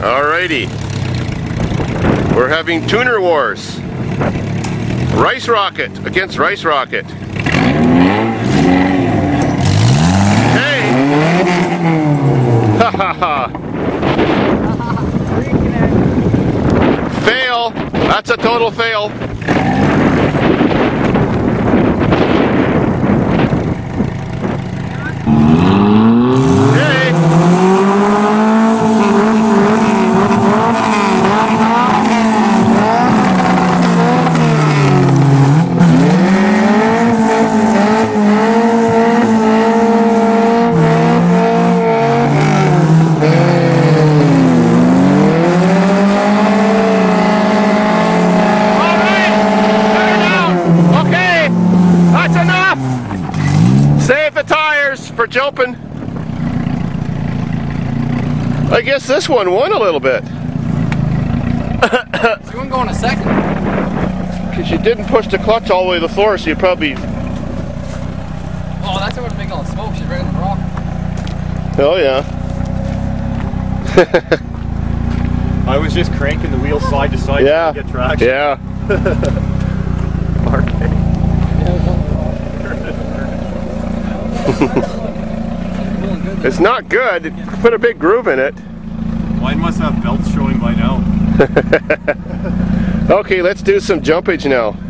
Alrighty. We're having tuner wars. Rice Rocket against Rice Rocket. Hey! Ha ha ha! Fail! That's a total fail. Save the tires for jumping. I guess this one won a little bit. So you wouldn't go in a second? Because you didn't push the clutch all the way to the floor, so you probably... Oh, that's what would make all the smoke. She's right on the rock. Oh yeah. I was just cranking the wheel side to side to get traction. Yeah. It's not good. It put a big groove in it. Mine must have belts showing by now. Okay, let's do some jumpage now.